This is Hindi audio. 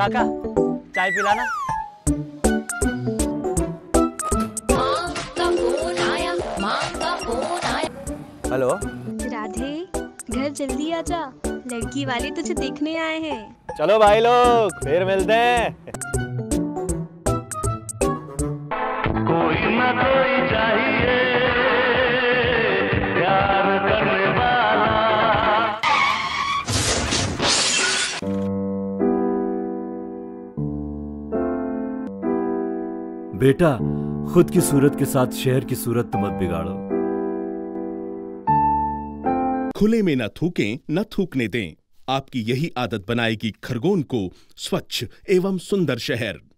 काका चाय पिलाना। हेलो राधे, घर जल्दी आजा, लड़की वाले तुझे देखने आए हैं। चलो भाई लोग फिर मिलते हैं। कोई ना कोई चाहिए प्यार करने वाला। बेटा, खुद की सूरत के साथ शहर की सूरत तो मत बिगाड़ो। खुले में न थूकें न थूकने दें। आपकी यही आदत बनाएगी खरगोन को स्वच्छ एवं सुंदर शहर।